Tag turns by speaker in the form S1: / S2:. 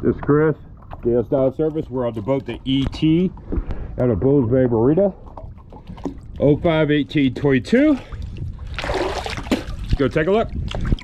S1: This is Chris, gas dial service. We're on the boat, the ET, out of Bulls Bay Marina, 05-18-22. Let's go take a look.